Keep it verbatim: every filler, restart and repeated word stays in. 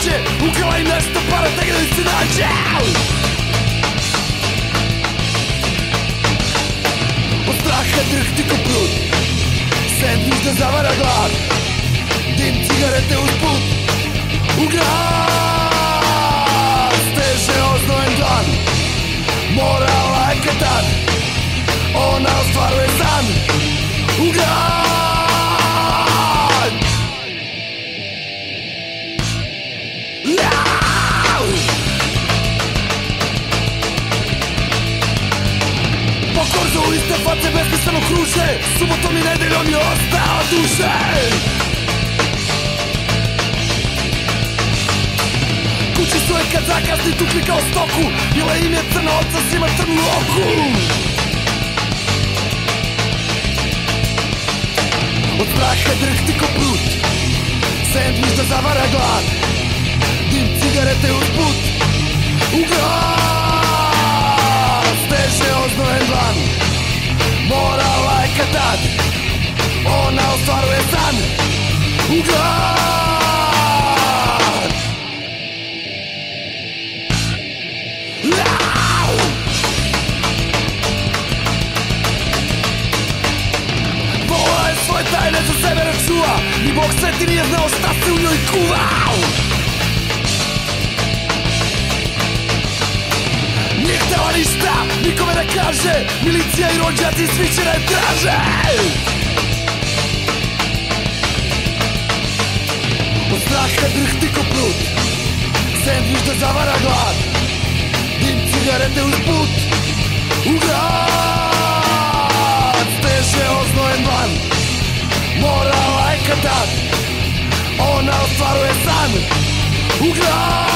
prođe, ukrala im nešto para, tako da im se nađe. Od straha drhti ko prut, sendvič da zavara glad, dim cigarete uz put. U grad steže oznojen dan, morala je kad ona ostvaruje san. U grad po korzu iste face besmisleno kruže, subotom i nedeljom je ostao duše. Kući su je kad zakazni tukli kao stoku, bila im je crna oca svima trnu oku. Od straha drhti ko prut, sendvič da zavara glad, dim cigarete uz put. U grad steže oznojen dan, morala je kad tad, ona ostvaruje san. U grad vola je svoje tajne za sebe da čuva, ni Bog sveti nije znao šta se u njoj kuva. Nije htela ništa, nikome da kaže, milicija i rođaci svi će da je traže. Od straha drhti ko prut, sendvič da zavara glad, dim cigarete uz put. U grad steže oznojen van, morala je kad tad, ona ostvaruje san. U grad